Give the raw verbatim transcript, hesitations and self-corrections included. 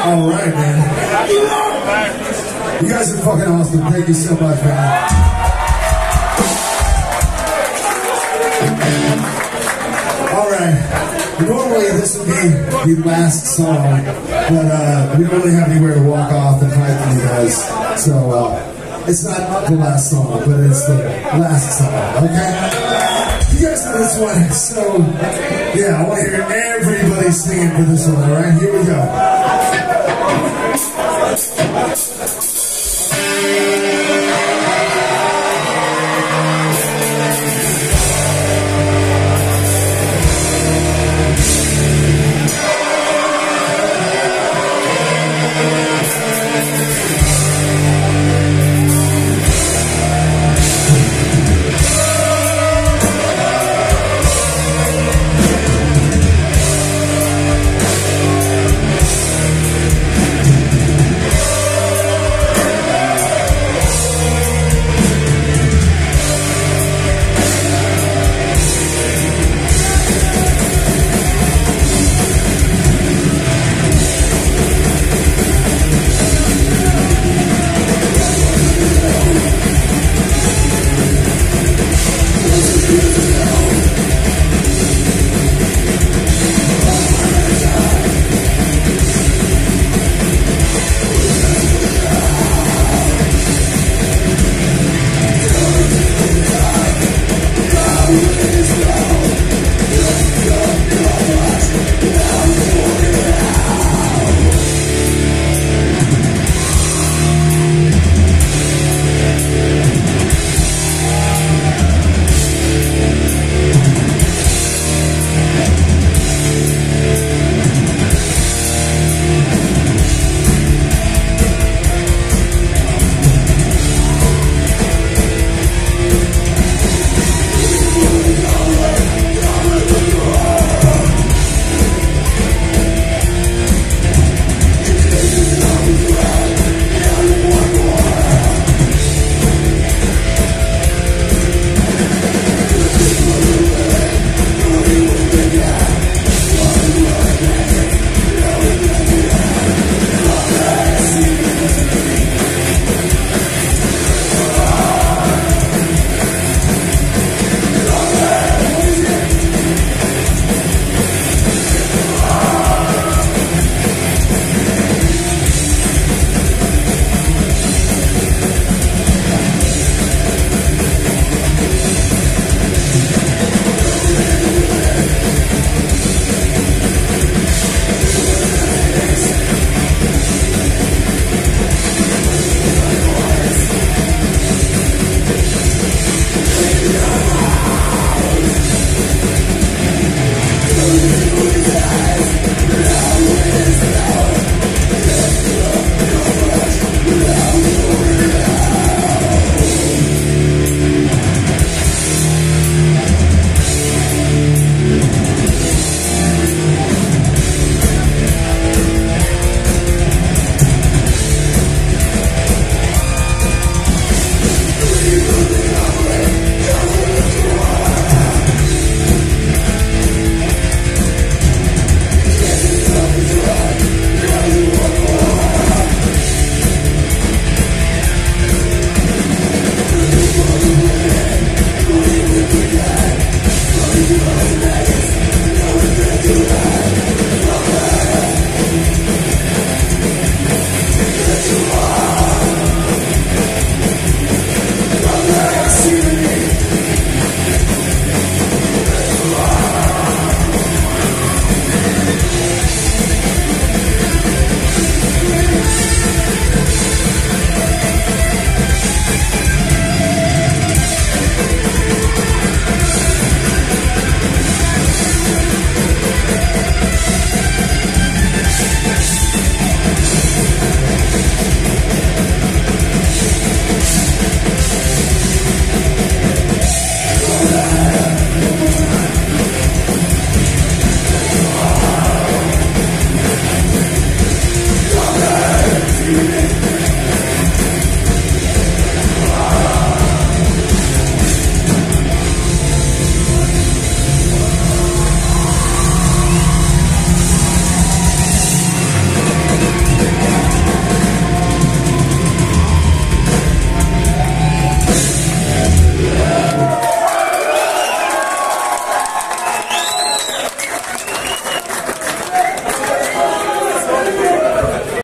All right, man. You guys are fucking awesome. Thank you so much, man. All right. Normally this would be the last song, but uh, we don't really have anywhere to walk off and hide from you guys. So uh, it's not the last song, but it's the last song. Okay. You guys know this one, so yeah, I want to hear everybody singing for this one, alright? Here we go.